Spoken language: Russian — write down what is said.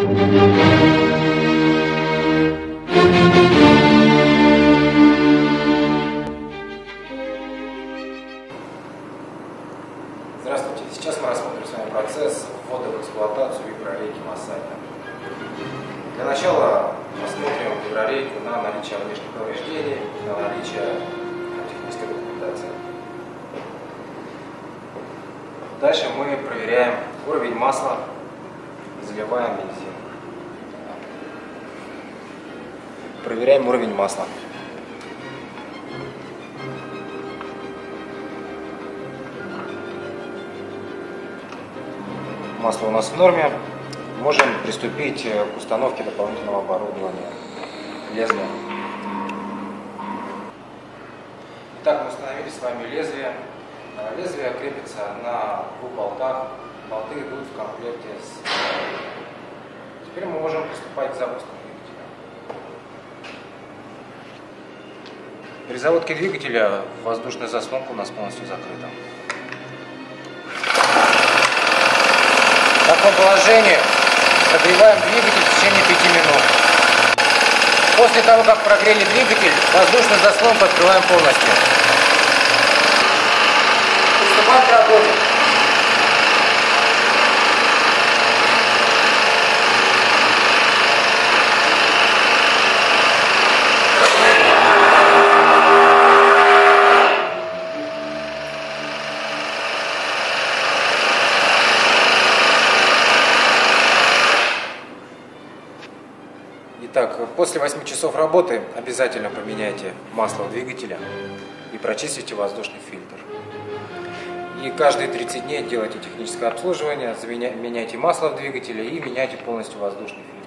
Здравствуйте! Сейчас мы рассмотрим с вами процесс ввода в эксплуатацию виброрейки массажа. Для начала посмотрим виброрейку на наличие внешних повреждений, на наличие технической документации. Дальше мы проверяем уровень масла, заливаем бензин. Проверяем уровень масла. Масло у нас в норме. Можем приступить к установке дополнительного оборудования лезвия. Итак, мы установили с вами лезвие. Лезвие крепится на двух болтах. Болты идут в комплекте с... Теперь мы можем приступать к запуску двигателя. При заводке двигателя воздушная заслонка у нас полностью закрыта. В таком положении прогреваем двигатель в течение 5 минут. После того, как прогрели двигатель, воздушную заслонку открываем полностью. Приступаем к работе. Итак, после 8 часов работы обязательно поменяйте масло в двигателе и прочистите воздушный фильтр. И каждые 30 дней делайте техническое обслуживание, меняйте масло в двигателе и меняйте полностью воздушный фильтр.